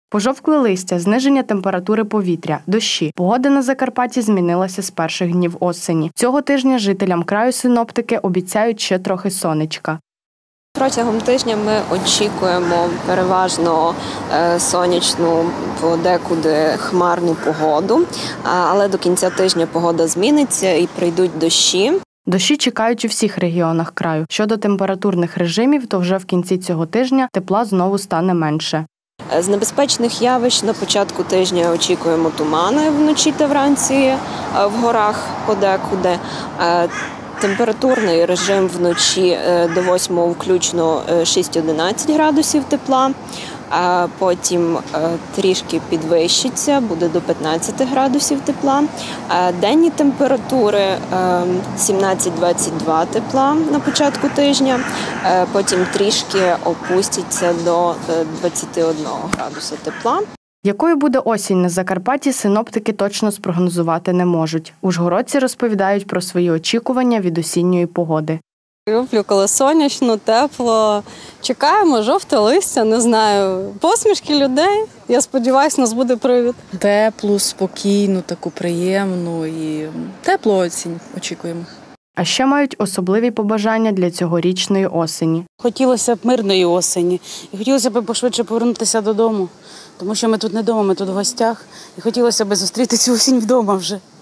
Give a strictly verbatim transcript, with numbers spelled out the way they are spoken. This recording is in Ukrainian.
Пожовкле листя, зниження температури повітря, дощі. Погода на Закарпатті змінилася з перших днів осені. Цього тижня жителям краю синоптики обіцяють ще трохи сонечка. Протягом тижня ми очікуємо переважно сонячну, подекуди хмарну погоду, але до кінця тижня погода зміниться і прийдуть дощі. Дощі чекають у всіх регіонах краю. Щодо температурних режимів, то вже в кінці цього тижня тепла знову стане менше. З небезпечних явищ на початку тижня очікуємо тумани вночі та вранці в горах подекуди. Температурний режим вночі до восьмого включно шість-одинадцять градусів тепла, а потім трішки підвищиться, буде до п'ятнадцяти градусів тепла. Денні температури сімнадцять-двадцять два тепла на початку тижня, потім трішки опустяться до двадцяти одного градуса тепла. Якою буде осінь на Закарпатті, синоптики точно спрогнозувати не можуть. Ужгородці розповідають про свої очікування від осінньої погоди. Люблю, коли сонячно, тепло. Чекаємо жовте листя, не знаю, посмішки людей. Я сподіваюся, у нас буде привід. Теплу, спокійну, таку приємну і теплу осінь очікуємо. А ще мають особливі побажання для цьогорічної осені. Хотілося б мирної осені і хотілося б пошвидше повернутися додому, тому що ми тут не вдома, ми тут в гостях. І хотілося б зустріти цю осінь вдома вже.